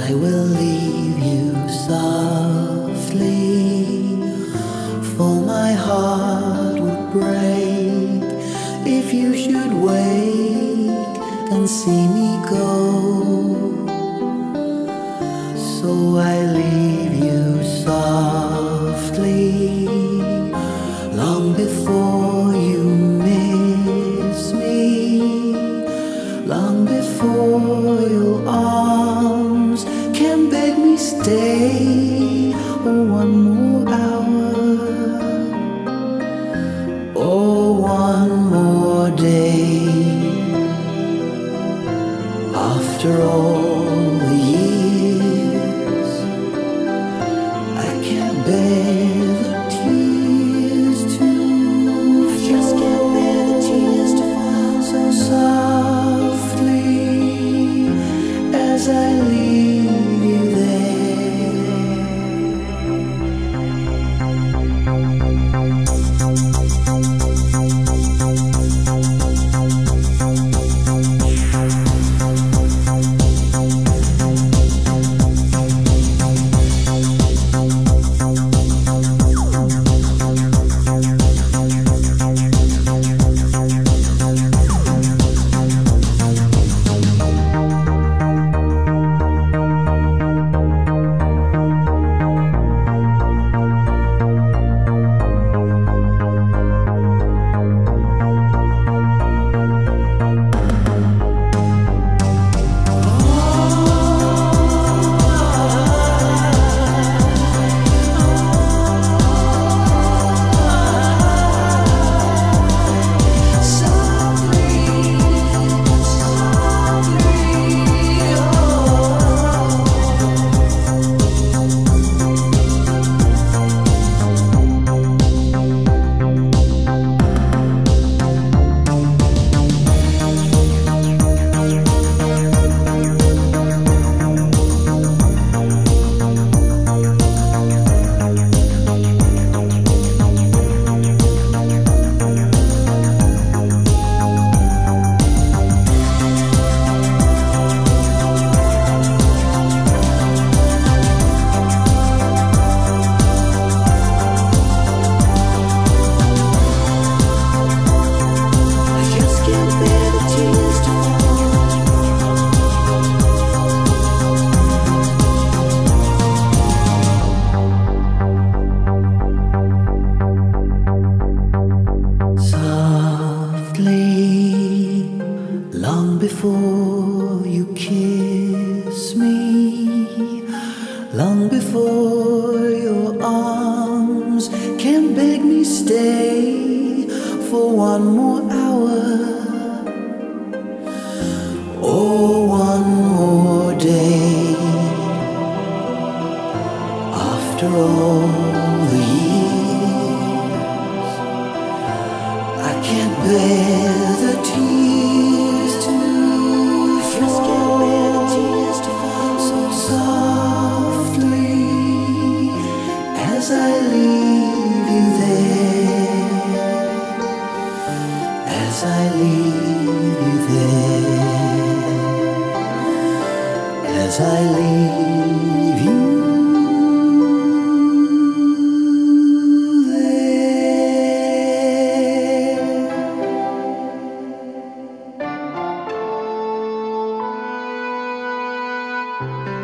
I will leave you softly, for my heart would break if you should wake and see me go. So I leave you softly, long before you miss me, long before your arms can beg me stay one more hour, or one more day. After all the years, I can't bear the tears to just can't bear the tears to fall so softly as I leave you long before you kiss me, long before your arms can beg me stay for one more hour, or one more day. After all the years, I can't bear the tears to fall so softly as I leave you there, as I leave you there, as I leave you. Thank you.